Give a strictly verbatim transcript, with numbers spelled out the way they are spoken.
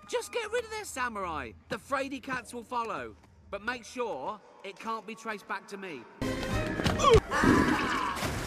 Just get rid of their samurai. The Frady cats will follow. But make sure it can't be traced back to me. Ah!